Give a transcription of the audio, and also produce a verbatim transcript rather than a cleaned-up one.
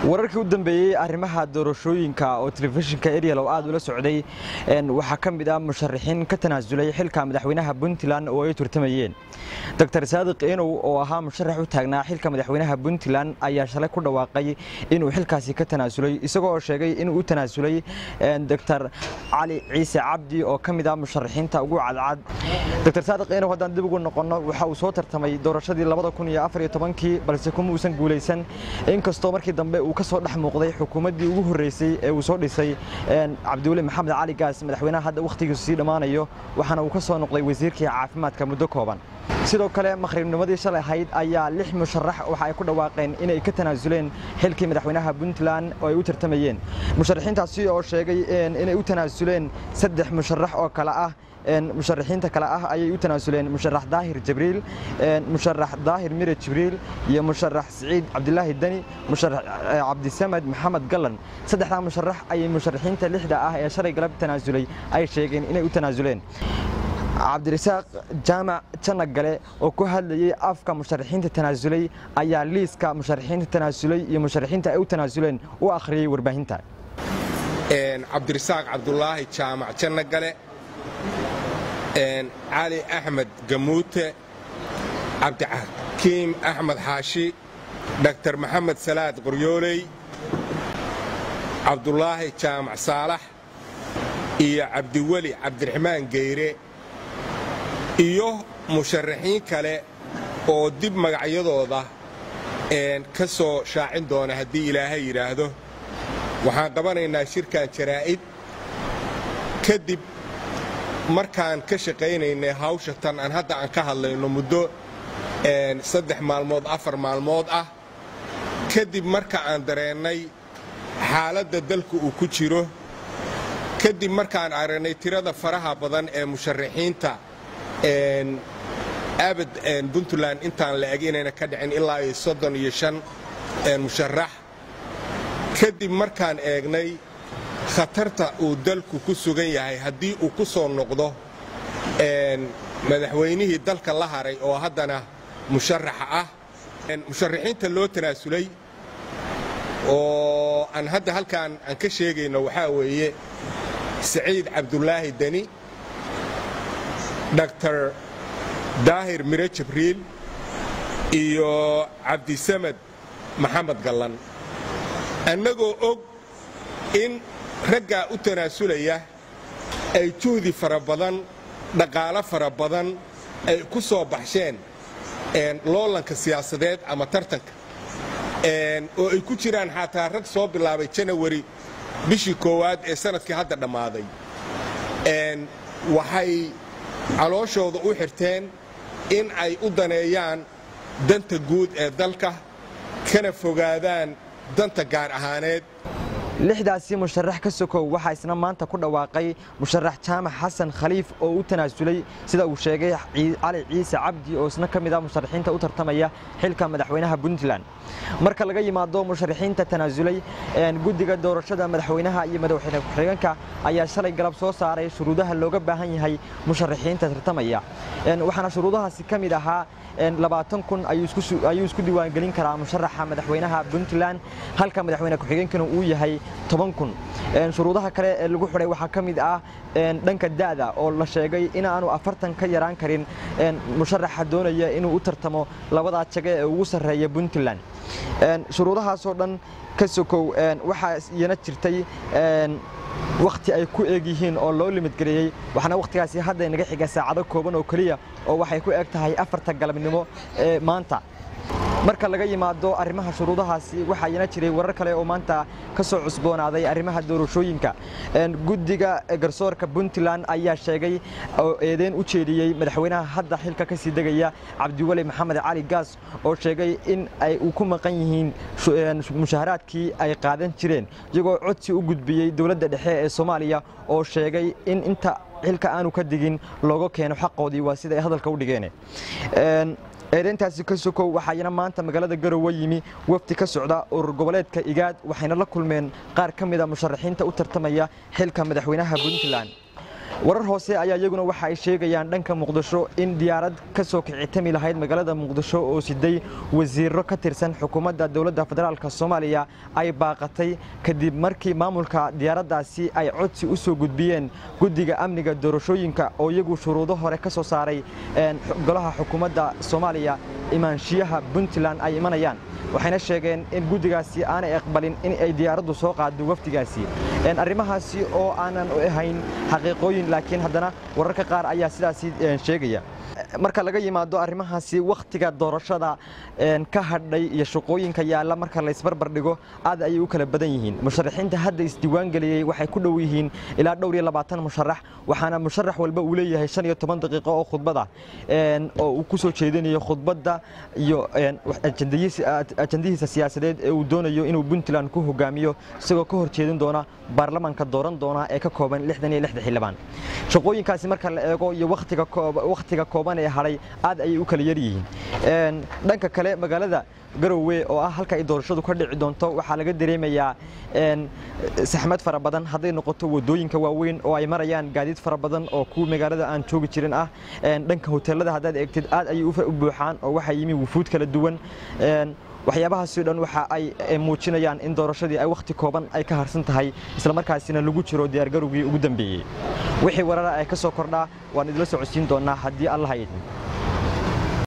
wararkii u dambeeyay arrimaha doorashooyinka oo telefishinka Ariel oo aad ula socday een waxa kamid ah musharaxiin ka tanaasulay xilka madaxweynaha Puntland oo ay turtamayeen Doctor Saadiq Enow oo ahaa musharax u taagnaa xilka madaxweynaha Puntland ayaa shalay ku dhawaaqay inuu xilkaasi ka tanaasulay isagoo sheegay inuu u tanaasulay Doctor Cali Ciise Cabdi oo kamid ah musharaxiinta ugu cadcad Doctor Saadiq Enow haddaan dib ugu noqono waxa uu soo tartamay doorashadii laba kun iyo afar iyo toban-kii balse kuma uusan guuleysan inkastoo markii dambe uu ka soo dhex muuqday xukuumaddii ugu horeysay ee uu soo dhisay Cabdiweli Maxamed Cali Gaas madaxweynaha hadda waqtigiisu sii dhamaanayo waxaana uu ka soo noqday wasiirkii caafimaadka muddo kooban sidoo kale maqribnimadii shalay ahayd ayaa lix musharax waxa ay ku dhawaaqeen inay ka tanaasuleen xilkii madaxweynaha Puntland oo ay u tartamayeen musharaxiintaasi oo sheegay inay u tanaasuleen saddex musharax oo kala ah musharaxiinta kala ah ayay u tanaasuleen musharax Daahir Jibriil musharax Daahir Mire Jibriil iyo musharax Saciid Cabdilaahi Dani musharax Cabdi Samad Maxamed Galan saddexda musharax ayay musharaxiinta lixda ah ee shalay galab tanaasulay ay sheegeen inay u tanaasuleen Cabdirasaaq Jaamac Janagale oo ku hadlayay afka musharaxiinta tanaasulay ayaa liiska musharaxiinta tanaasulay iyo musharaxiinta ay u tanaasuleen u akhriyay warbaahinta een Cabdirasaaq Cabdullaahi Jaamac Janagale een علي أحمد قموتة عبد الحكيم أحمد حاشي دكتور محمد سلاد قريولي عبد الله جامع صالح إيا عبد الولي عبد الرحمن قيري إيوه مشرحين كالي oo dib magacyadooda een ka soo shaacin doona hadii Ilaahay yiraahdo waxaan qabanaynaa shirkan jaraa'id kadib markaan ka shaqeynaynay hawsha tan aan hadda aan ka hadlayno muddo een saddex maalmood afar maalmood ah kadib marka aan dareenay xaaladda dalku uu ku jiro kadib markaan aragnay tirada faraha badan ee musharaxiinta een abad een Puntland intaan la eegnayna ka dhicin ilaa soddon iyo shan een musharax kadib markaan eegnay khatarta uu dalku ku sugan yahay hadii uu ku soo noqdo een madaxweynihii dalka la haray oo haddana musharax ah een musharaxiinta loo tanaasulay oo aan hadda halkaan aan ka sheegayno waxa weeye Saciid Cabdulaahi Dani Doctor Daahir Mire Jibriil iyo Cabdi Samad Maxamed Galan annagoo og in ragga u tanaasulaya ay juhdi fara badan dhaqaale fara badan ay ku soo baxsheen een loolanka siyaasadeed ama tartanka een oo ay ku jiraan xataa rag soo bilaabay January bishii koowaad ee sanadkii hadda dhamaaday een waxay calooshooda u xirteen in ay u daneeyaan danta guud ee dalka kana fogaadaan danta gaar ahaaneed lixdaasi musharax ka sokow waxa isna maanta ku dhawaaqay musharax Jaamac Xasan Khaliif oo u tanaasulay sida uu sheegay Cali Ciise Cabdi oo isna kamid ah musharaxiinta u tartamaya xilka madaxweynaha Puntland marka laga yimaado musharaxiinta tanaasulay ee guddiga doorashada madaxweynaha iyo madaxweynaha ku-xigeenka ayaa shalay galab soo saaray shuruudaha looga baahan yahay musharaxiinta tartamaya een waxaana shuruudahaasi kamid ahaa labaatan kun ayuu isku ayuu isku diiwaan gelin karaa musharaxa madaxweynaha Puntland halka madaxweynaha ku-xigeenkana uu yahay toban kun een shuruudaha kale ee lagu xiray waxa kamid ah een dhanka da'da oo la sheegay in aanu afartan ka yaraan karin een musharaxa doonaya inuu u tartamo labada jaga ee ugu sareeya Puntland een shuruudahaas oo dhan ka sokow een waxa iyana jirtay een waqti ay ku eeg yihiin oo loo limit gareeyay waxana waqtigaasi hadda inaga xiga saacado kooban oo kaliya oo waxay ku eeg tahay afarta galabnimo ee maanta marka laga yimaado arrimaha shuruudahaasi waxa yana jiray warar kale oo maanta ka soo cusboonaaday arrimaha doorashooyinka een guddiga garsoorka Puntland ayaa sheegay oo eedeen u jeediyay madaxweynaha hadda xilka ka sii degaya Cabdiweli Maxamed Cali Gaas oo sheegay in ay u ku maqan yihiin mushaharaadkii ay qaadan jireen iyagoo codsi u gudbiyay dawladda dhexe ee Soomaaliya oo sheegay in inta xilka aanu ka digin looga keeno xaqoodii waa sida ay hadalka u dhigeen een eedeyntaasi ka sokow waxayna maanta magaalada Garowe yimi wafti ka socda urur goboleedka Igaad waxayna la kulmeen qaar kamid ah musharaxiinta u tartamaya xilka madaxweynaha Puntland warar hoose ayaa iyaguna waxa ay sheegayaan dhanka Muqdisho in diyaarad ka soo kicitami lahayd magaalada Muqdisho oo siday wasiirro ka tirsan xukuumadda dawladda federaalka Soomaaliya ay baaqatay kadib markii maamulka diyaaraddaasi ay codsi u soo gudbiyeen guddiga amniga doorashooyinka oo iyagu shuruudo hore ka soo saaray golaha xukuumadda Soomaaliya imaanshiyaha Puntland ay imanayaan waxayna sheegeen in guddigaasi aanay aqbalin in ay diyaaraddu soo qaado waftigaasi in arrimahaasi oo aanan u ahayn xaqiiqooyin laakiin haddana wararka qaar ayaa sidaas sheegaya marka laga yimaado arrimahaasi waqtiga doorashada ka hadhay iyo shaqooyinka yaala marka la isbarbar dhigo aad ay u kala badan yihiin musharaxiinta hadda isdiiwaan galiyay waxay ku dhow yihiin ilaa dhowr iyo labaatan musharax waxaana musharax walba uu leeyahay shan iyo toban daqiiqo oo khudbada oo uu ku soo jeedinayo khudbada iyo ajandihiisa siyaasadeed ee uu doonayo inuu Puntland ku hogaamiyo isagoo ka hor jeedin doona baarlamaanka dooran doona ee ka kooban lixdan iyo lix xildhibaan shaqooyinkaasi marka la eego iyo waqtiga waqtiga kooban ee haray aad ay u kala yar yihiin een dhanka kale magaalada Garowe oo ah halka ay doorashadu ka dhici doonto waxa laga dareemayaa een saxmad fara badan haday noqoto wadooyinka waaweyn oo ay marayaan gaadiid fara badan oo ku magaalada aan joogi jirin ah een dhanka hoteelada hadaad eegtid aad ay u buuxaan oo waxa yimi wufuud kala duwan een waxyaabahaas oo dhan waxa ay muujinayaan in doorashadii ay waqti kooban ay ka harsan tahay isla markaasina lagu jiro diyaar garowgii ugu dambeeyay wixii warar ay ka soo kordhaa waan idila socodsiin doonaa haddii Allah ha idin